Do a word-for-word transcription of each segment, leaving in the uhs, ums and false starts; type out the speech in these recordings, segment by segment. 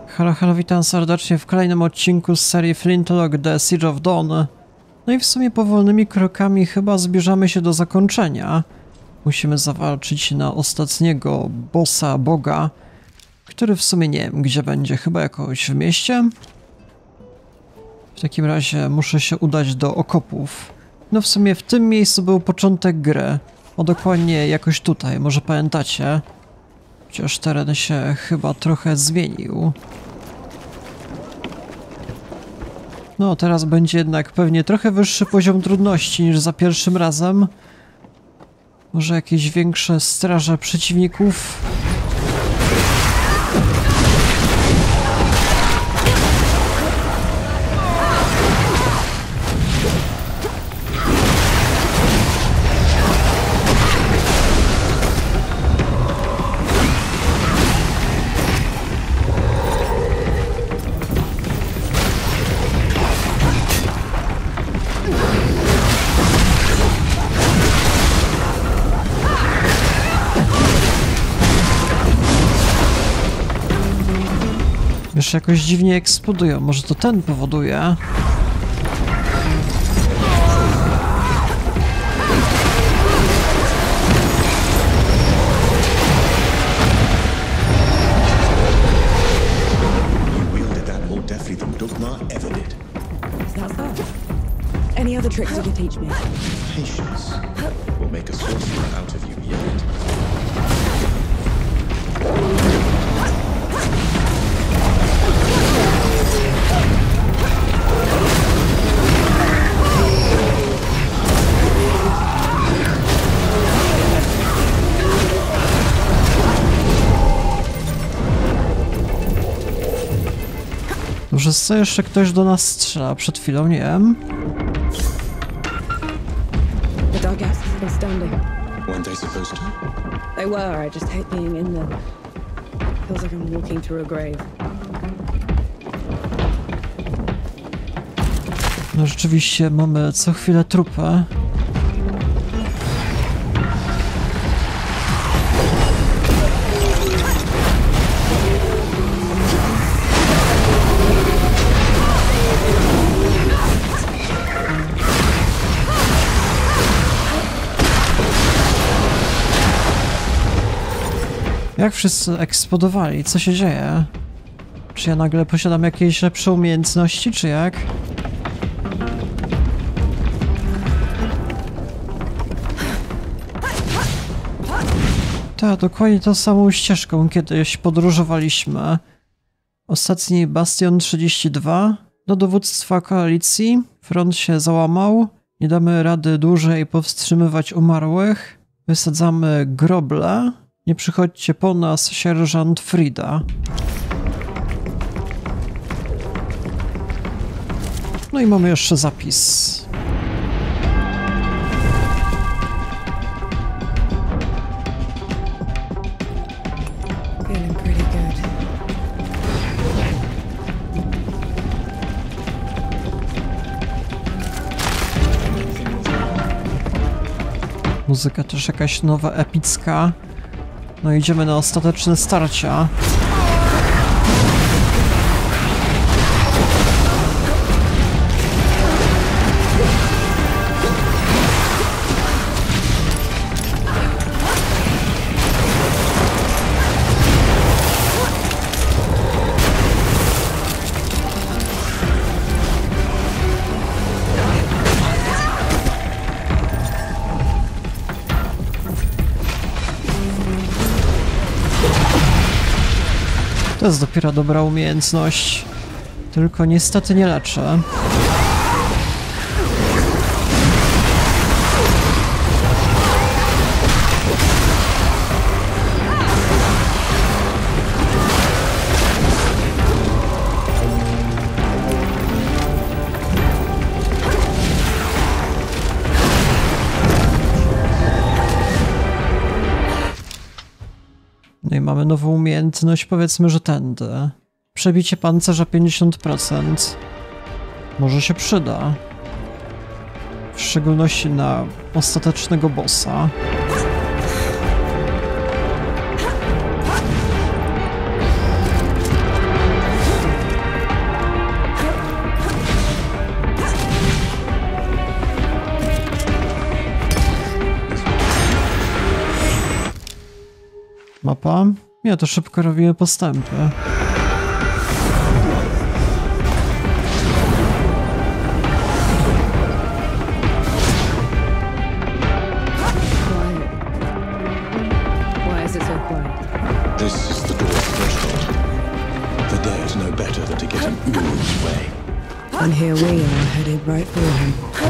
Halo, halo, witam serdecznie w kolejnym odcinku z serii Flintlock The Siege of Dawn. No i w sumie powolnymi krokami chyba zbliżamy się do zakończenia. Musimy zawalczyć na ostatniego bossa, boga, który w sumie nie wiem gdzie będzie, chyba jakoś w mieście? W takim razie muszę się udać do okopów. No w sumie w tym miejscu był początek gry. O dokładnie jakoś tutaj, może pamiętacie? Chociaż teren się chyba trochę zmienił. No, teraz będzie jednak pewnie trochę wyższy poziom trudności niż za pierwszym razem. Może jakieś większe straże przeciwników. Jeszcze jakoś dziwnie eksplodują, może to ten powoduje? Any other tricks you can teach me? Patience will make a sorcerer out of you yet. Może co jeszcze ktoś do nas strzela przed chwilą, nie wiem. The dugouts are still standing. Weren't they supposed to? They were, I just hate being in them. Feels like I'm walking through a grave. No rzeczywiście mamy co chwilę trupę. Jak wszyscy eksplodowali? Co się dzieje? Czy ja nagle posiadam jakieś lepsze umiejętności, czy jak? Tak, dokładnie tą samą ścieżką kiedyś podróżowaliśmy. Ostatni Bastion trzydzieści dwa do dowództwa koalicji. Front się załamał. Nie damy rady dłużej powstrzymywać umarłych. Wysadzamy groble. Nie przychodźcie po nas, sierżant Frida. No i mamy jeszcze zapis. Feeling pretty good. Muzyka też jakaś nowa, epicka. No idziemy na ostateczne starcia. To jest dopiero dobra umiejętność, tylko niestety nie leczę. No i mamy nową umiejętność, powiedzmy, że tędy. Przebicie pancerza pięćdziesiąt procent. Może się przyda. W szczególności na ostatecznego bossa. Opa. Nie, to szybko robimy postępy. Why is it so quiet? This is the door's threshold. The dead know better than to get in Uru's way. And here we are, headed right for him.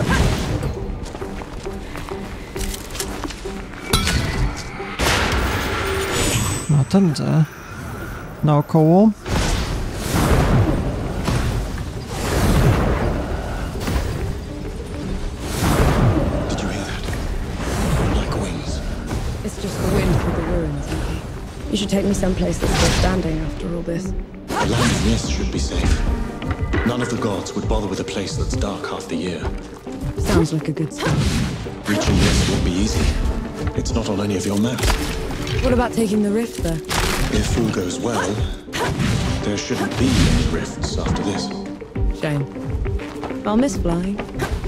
No tędy. Naokoło. Did you hear that? Like wings. It's just the wind through the ruins, Nikki. You should take me someplace that's still standing after all this. The land of Nis should be safe. None of the gods would bother with a place that's dark half the year. Sounds like a good start. Reaching Nis won't be easy. It's not on any of your maps. What about taking the rift there? If all goes well, there shouldn't be any rifts after this. Shame. I'll miss flying.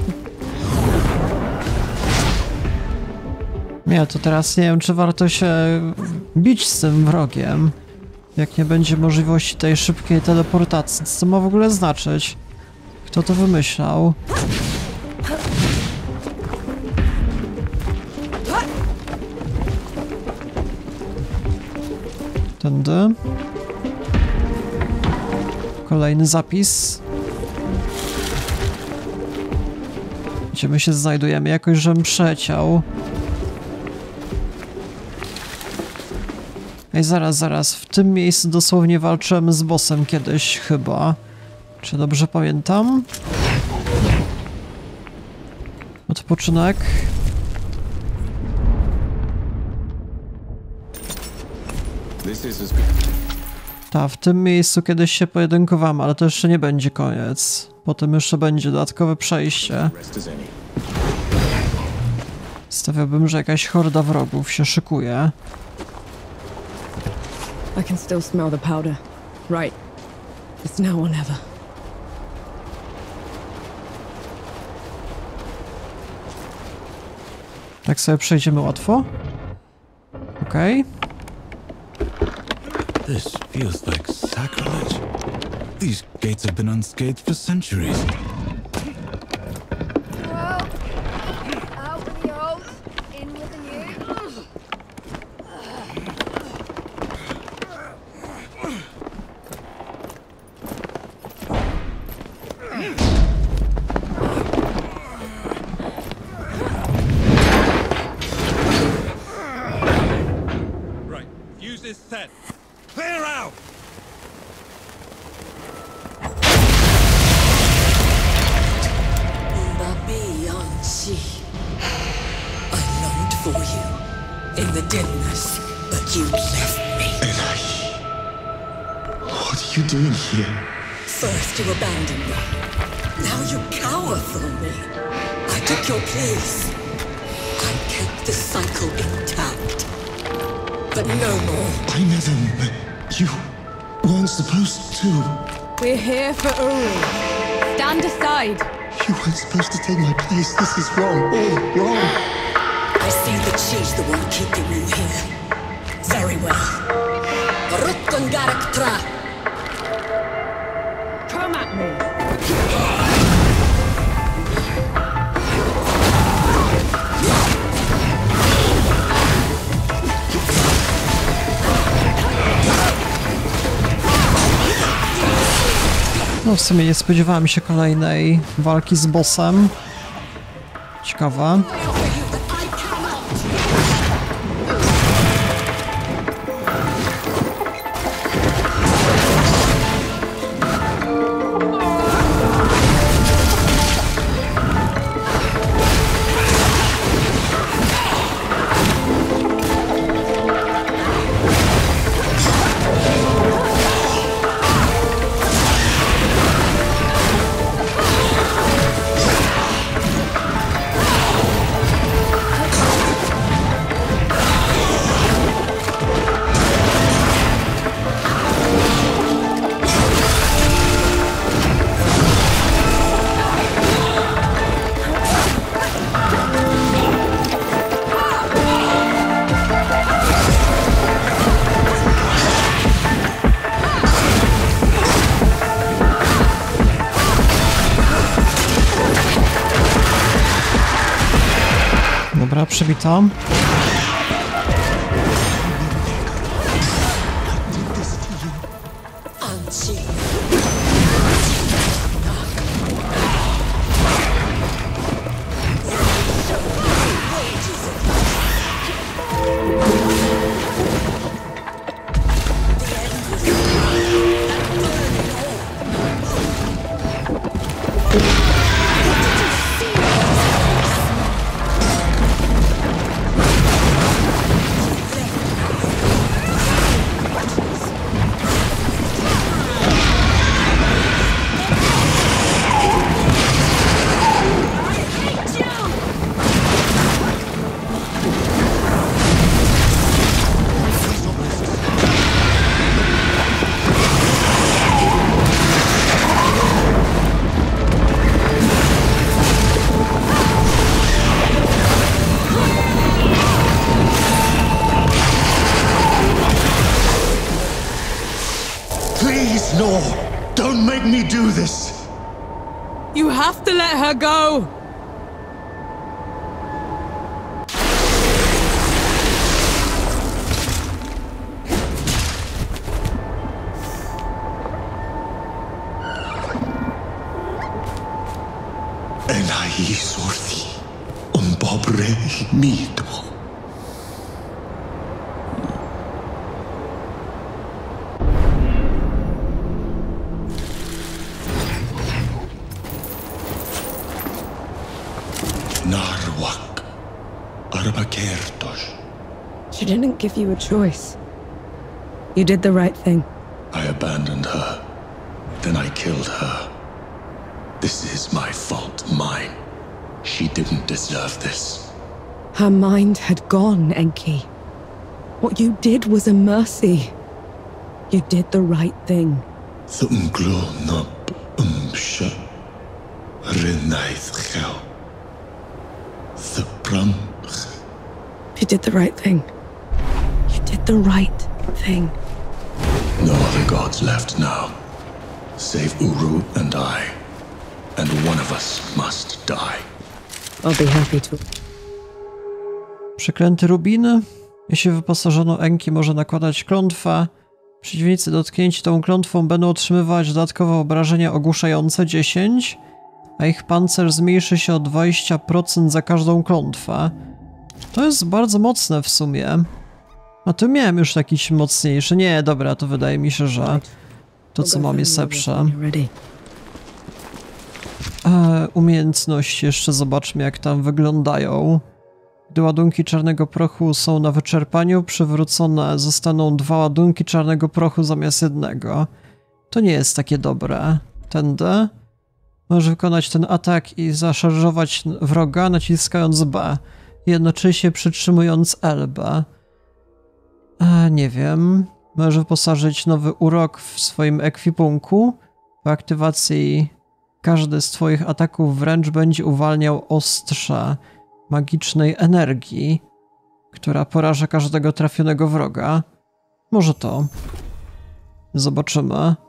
Nie, to teraz nie wiem, czy warto się bić z tym wrogiem. Jak nie będzie możliwości tej szybkiej teleportacji. Co to ma w ogóle znaczyć? Kto to wymyślał? Tędy. Kolejny zapis. Gdzie my się znajdujemy? Jakoś, żebym przeleciał. Ej, zaraz, zaraz. W tym miejscu dosłownie walczyłem z bossem kiedyś, chyba. Czy dobrze pamiętam? Odpoczynek. This is as Ta, w tym miejscu kiedyś się pojedynkowałem, ale to jeszcze nie będzie koniec. Potem jeszcze będzie dodatkowe przejście. rest as any. Stawiałbym, że jakaś horda wrogów się szykuje. I can still smell the powder. Right. It's now or never. Tak sobie przejdziemy łatwo. Okej. This feels like sacrilege. These gates have been unscathed for centuries. Well, out with the old, in with the new. Right, use this set. Clear out! Babianchi. I longed for you in the dimness, but you left me. Elahi. What are you doing here? First you abandoned me. Now you cower from me. I took your place. I kept the cycle intact. But no more. I never... You weren't supposed to. We're here for Uru. Stand aside. You weren't supposed to take my place. This is wrong. All wrong. I see that she's the one keeping you here. Very well. Rukkun Garak Tra. Come at me. No w sumie nie spodziewałem się kolejnej walki z bossem. Ciekawa. Dobra, przybito. Please, no! Don't make me do this! You have to let her go! Enai sorthi, un pobre mito. Narwak, Arbakertos. She didn't give you a choice. You did the right thing. I abandoned her. Then I killed her. This is my fault, mine. She didn't deserve this. Her mind had gone, Enki. What you did was a mercy. You did the right thing. Thumglo nup umsha. Renaith gel. The pram. You did the right thing. You did the right thing. No other gods left now. Save Uru and I. And one of us must die. I'll be happy to. Przeklęty rubin. Jeśli wyposażono Enki, może nakładać klątwę. Przeciwnicy dotknięci tą klątwą będą otrzymywać dodatkowe obrażenia ogłuszające dziesięć, a ich pancerz zmniejszy się o dwadzieścia procent za każdą klątwę. To jest bardzo mocne w sumie. A tu miałem już jakiś mocniejszy. Nie, dobra, to wydaje mi się, że to co mam jest lepsze. E, umiejętności jeszcze zobaczmy, jak tam wyglądają. Gdy ładunki czarnego prochu są na wyczerpaniu, przywrócone zostaną dwa ładunki czarnego prochu zamiast jednego. To nie jest takie dobre. Tędy. Możesz wykonać ten atak i zaszarżować wroga naciskając B, jednocześnie przytrzymując L B. A, nie wiem. Możesz wyposażyć nowy urok w swoim ekwipunku. Po aktywacji każdy z twoich ataków wręcz będzie uwalniał ostrze magicznej energii, która poraża każdego trafionego wroga. Może to. Zobaczymy.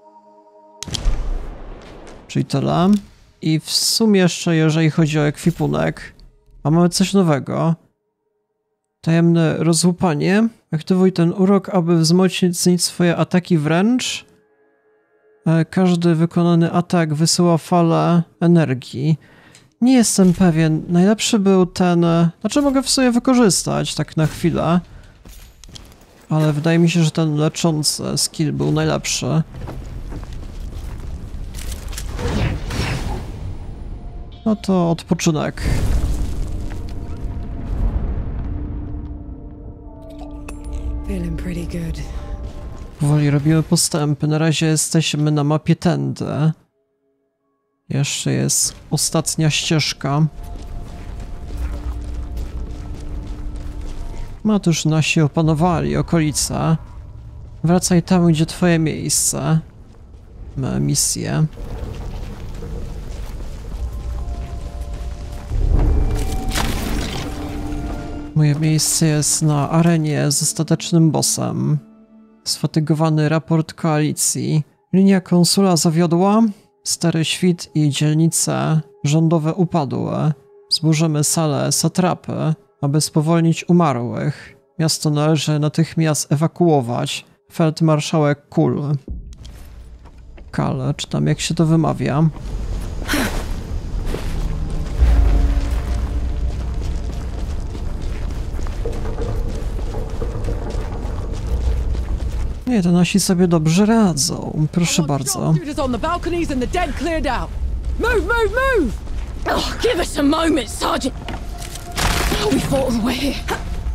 Czyli tyle. I w sumie jeszcze, jeżeli chodzi o ekwipunek, a mamy coś nowego. Tajemne rozłupanie. Aktywuj ten urok, aby wzmocnić swoje ataki wręcz. Każdy wykonany atak wysyła falę energii. Nie jestem pewien. Najlepszy był ten... Znaczy mogę w sumie wykorzystać tak na chwilę. Ale wydaje mi się, że ten leczący skill był najlepszy. No to odpoczynek. Feeling pretty good. Powoli robimy postępy. Na razie jesteśmy na mapie tędy. Jeszcze jest ostatnia ścieżka. No to już nasi opanowali okolice. Wracaj tam, gdzie twoje miejsce. Ma misję. Moje miejsce jest na arenie z ostatecznym bossem. Sfatygowany raport koalicji. Linia konsula zawiodła. Stary świt i dzielnice rządowe upadły. Zburzymy salę satrapy, aby spowolnić umarłych. Miasto należy natychmiast ewakuować. Feldmarszałek Kul. Kal, czy tam jak się to wymawia? Nie, to nasi sobie dobrze radzą. Proszę bardzo. Oh, give us a moment, Sergeant. Oh, we fought our way here.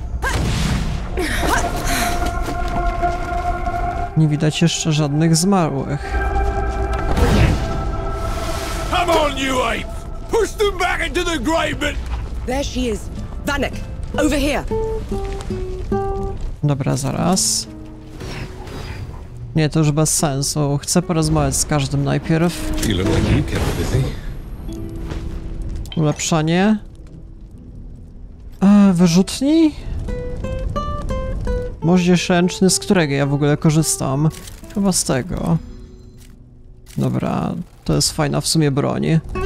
Nie widać jeszcze żadnych zmarłych. Come on, you apes! Push them back into the grave bit! There she is. Vanek, over here. Dobra, zaraz. Nie, to już bez sensu. Chcę porozmawiać z każdym najpierw. You look like you kept busy. Ulepszanie. A, wyrzutni? Moździerz ręczny, z którego ja w ogóle korzystam? Chyba z tego. Dobra, to jest fajna w sumie broń.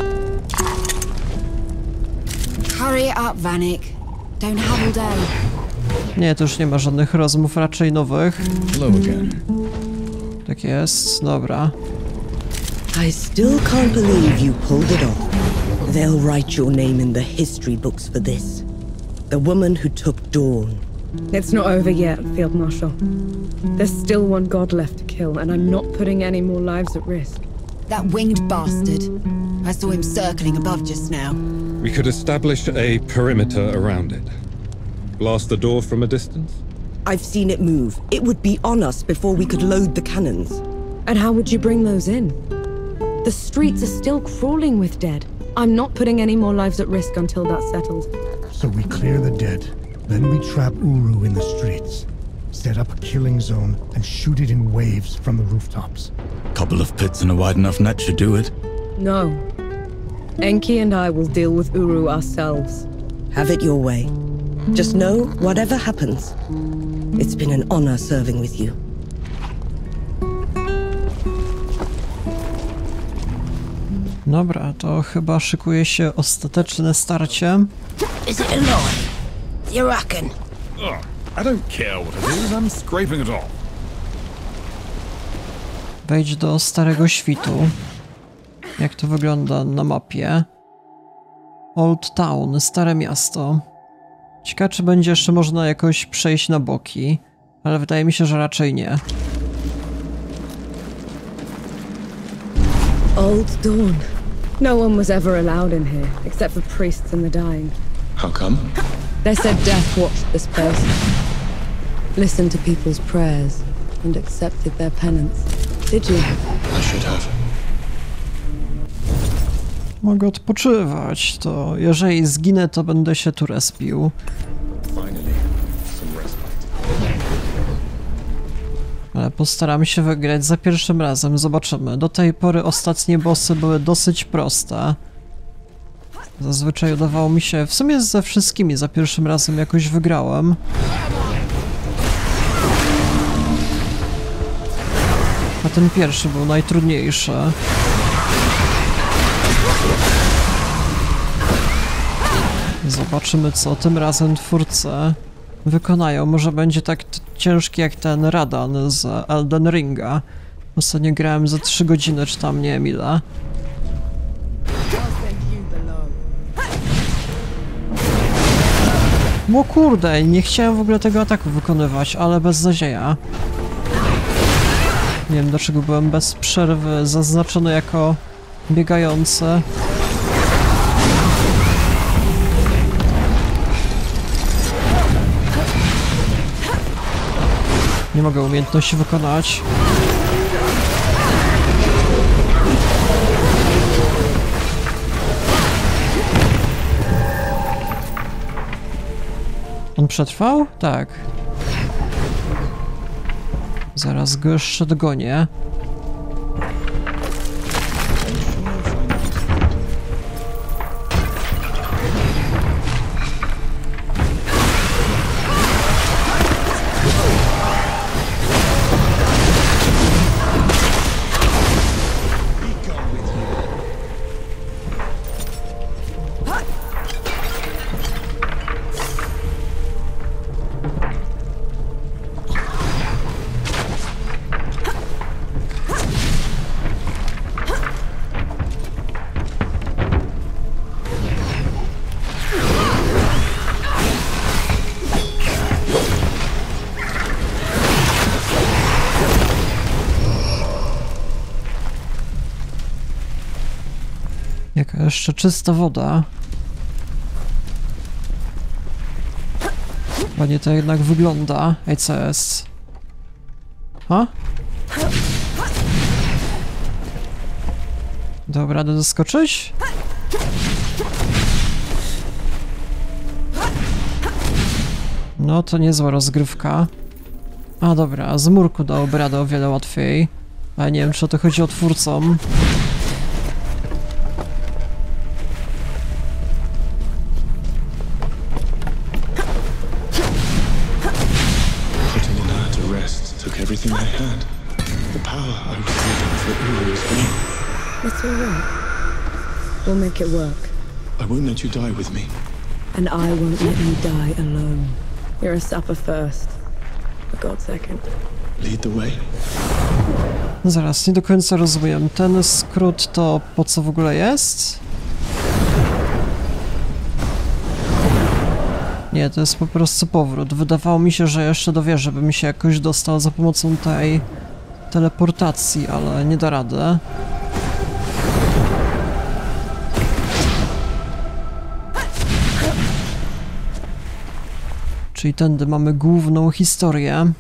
Hurry up, Vanek. Don't have all day. Nie, to już nie ma żadnych rozmów, raczej nowych. Hello again. Tak jest, dobra. I still can't believe you pulled it off. They'll write your name in the history books for this. The woman who took Dawn. It's not over yet, Field Marshal. There's still one god left to kill, and I'm not putting any more lives at risk. That winged bastard. I saw him circling above just now. We could establish a perimeter around it. Blast the door from a distance? I've seen it move. It would be on us before we could load the cannons. And how would you bring those in? The streets are still crawling with dead. I'm not putting any more lives at risk until that's settled. So we clear the dead. Then we trap Uru in the streets. Set up a killing zone and shoot it in waves from the rooftops. Couple of pits and a wide enough net should do it. No. Enki and I will deal with Uru ourselves. Have it your way. Just know, whatever happens, it's been an honor serving with you. Dobra, to chyba szykuje się ostateczne starcie. Is it alive? You reckon? Ugh, I don't care what it is, I'm scraping it off. Wejdź do Starego Świtu. Jak to wygląda na mapie? Old Town, Stare Miasto. Ciekawe, czy będzie jeszcze można jakoś przejść na boki, ale wydaje mi się, że raczej nie. Old Dawn. No one was ever allowed in here, except for priests and the dying. How come? They said death watched this place, listened to people's prayers, and accepted their penance. Did you? I should have. Mogę odpoczywać, to jeżeli zginę, to będę się tu respił. Finally, some respite. Ale postaram się wygrać za pierwszym razem, zobaczymy. Do tej pory ostatnie bossy były dosyć proste. Zazwyczaj udawało mi się, w sumie ze wszystkimi za pierwszym razem jakoś wygrałem. A ten pierwszy był najtrudniejszy. Zobaczymy, co tym razem twórcy wykonają. Może będzie tak ciężki jak ten Radan z Elden Ringa. Ostatnio grałem za trzy godziny, czy tam nie wiem ile. O kurde, nie chciałem w ogóle tego ataku wykonywać, ale bez nadzieja. Nie wiem, dlaczego byłem bez przerwy zaznaczony jako biegający. Nie mogę umiejętności wykonać. On przetrwał? Tak. Zaraz go jeszcze dogonię. Jaka jeszcze czysta woda. Ładnie to jednak wygląda. Ej, co jest? Ha? Dobra, radę doskoczyć? No to niezła rozgrywka. A dobra, z murku dałoby radę o wiele łatwiej. Ale nie wiem, czy o to chodzi o twórcom. Everything I had. The power I was needing for Uru is gone. It's all right. We'll make it work. I won't let you die with me. And I won't let you die alone. You're a supper first. A god second. Lead the way. No zaraz, nie do końca rozumiem. Ten skrót to po co w ogóle jest? Nie, to jest po prostu powrót. Wydawało mi się, że jeszcze do wieży bym się jakoś dostał za pomocą tej teleportacji, ale nie da rady. Czyli tędy mamy główną historię.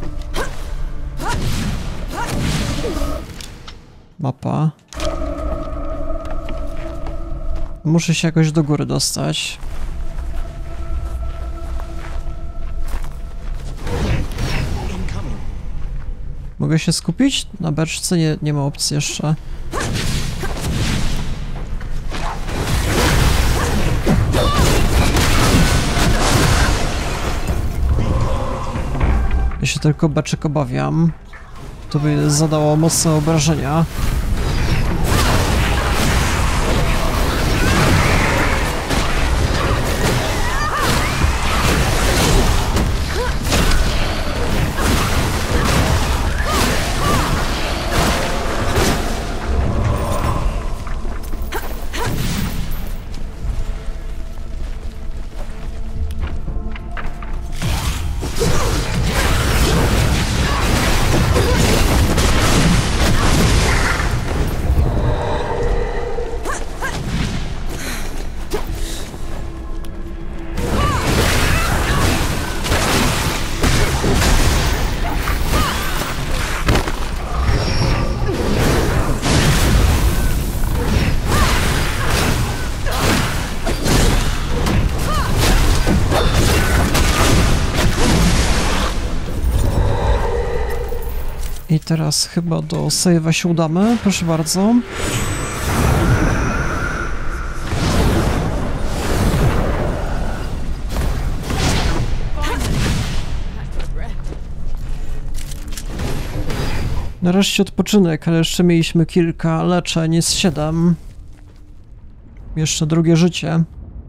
Mapa. Muszę się jakoś do góry dostać. Mogę się skupić? Na beczce nie, nie ma opcji jeszcze. Ja się tylko beczek obawiam. To by zadało mocne obrażenia. I teraz chyba do save'a się udamy, proszę bardzo. Nareszcie odpoczynek, ale jeszcze mieliśmy kilka leczeń z siedem. Jeszcze drugie życie.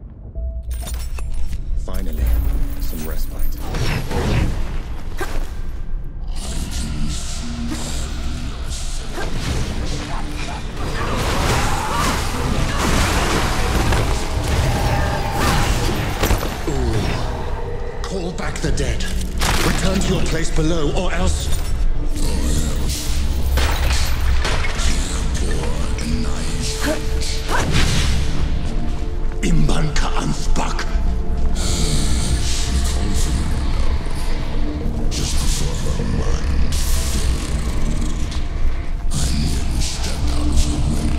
Finally, some respite. Call back the dead. Return to your place below, or else... Imbanka Anspak. Just before her mind, I nearly stepped out of the room.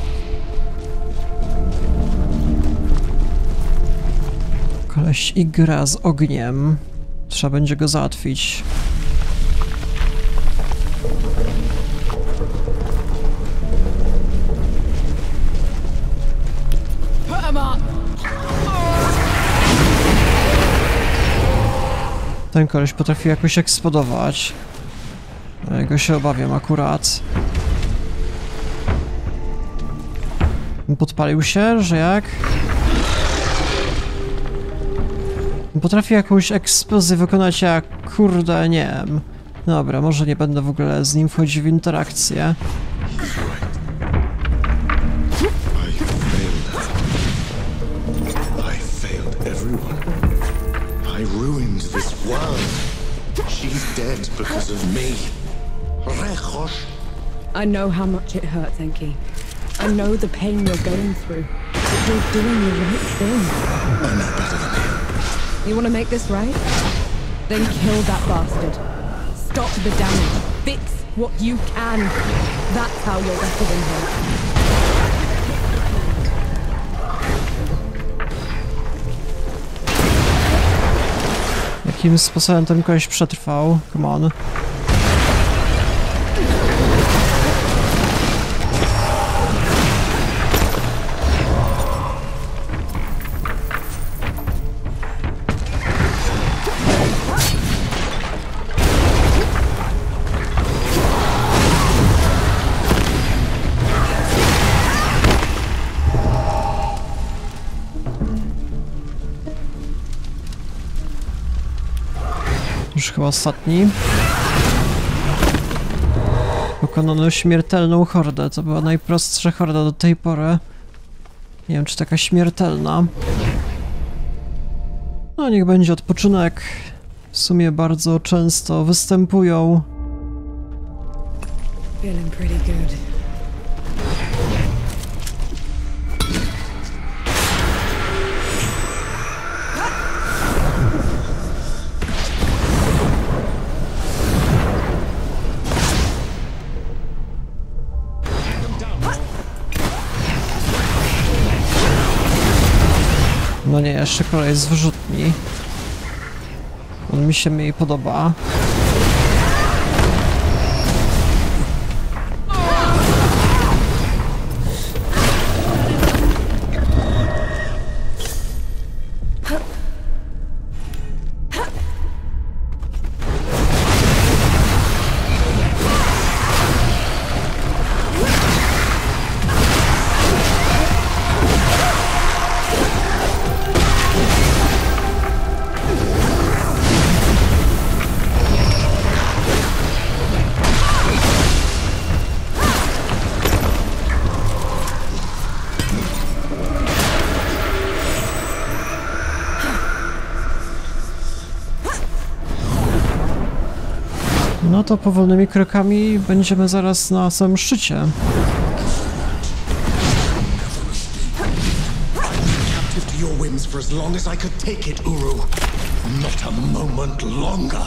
Koleś i gra z ogniem. Trzeba będzie go załatwić. Ten koleś potrafi jakoś eksplodować. Jego się obawiam akurat. Podpalił się, że jak? Potrafi jakąś eksplozję wykonać, jak kurde, nie wiem. Dobra, może nie będę w ogóle z nim wchodzić w interakcję. She's dead because of me. I know how much it hurts, Enki. I know the pain you're going through, but you're doing the right thing. I know better than him. You want to make this right? Then kill that bastard. Stop the damage. Fix what you can. That's how you're better than him. Jakim sposobem ten koleś przetrwał? Come on. Już chyba ostatni. Pokonano śmiertelną hordę. To była najprostsza horda do tej pory. Nie wiem, czy taka śmiertelna. No, niech będzie odpoczynek. W sumie bardzo często występują. Feeling pretty good. No nie, jeszcze kolej z wyrzutni. On mi się mniej podoba. No to powolnymi krokami będziemy zaraz na samym szczycie. For as long as I could take it, Uru. Not a moment longer.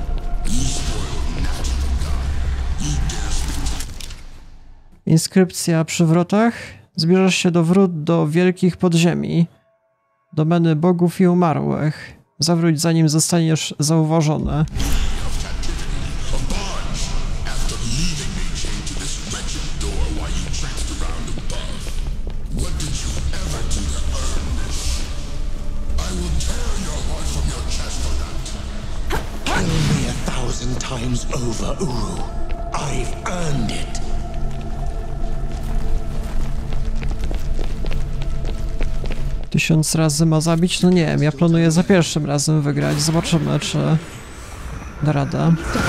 Inskrypcja przy wrotach. Zbliżasz się do wrót do wielkich podziemi. Domeny bogów i umarłych. Zawróć, zanim zostaniesz zauważony. Times over, Uru. I've earned it. Tysiąc razy ma zabić? No nie wiem, ja planuję za pierwszym razem wygrać. Zobaczymy, czy da radę.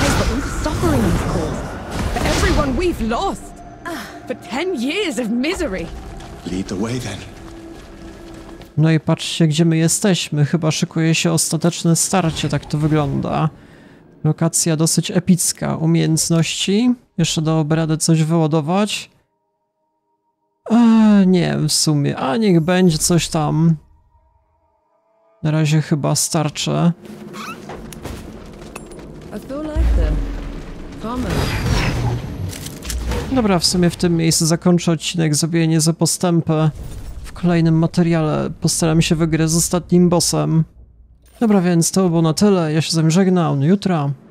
Lead the way then. No i patrzcie, gdzie my jesteśmy. Chyba szykuje się ostateczne starcie, tak to wygląda. Lokacja dosyć epicka. Umiejętności. Jeszcze dałoby radę coś wyładować. Eee, nie wiem w sumie. A niech będzie coś tam. Na razie chyba starczy. Dobra, w sumie w tym miejscu zakończę odcinek. Zrobię niezłe postępy. W kolejnym materiale postaram się wygrać z ostatnim bossem. Dobra, więc to było na tyle. Ja się z wami żegnam. Do jutra.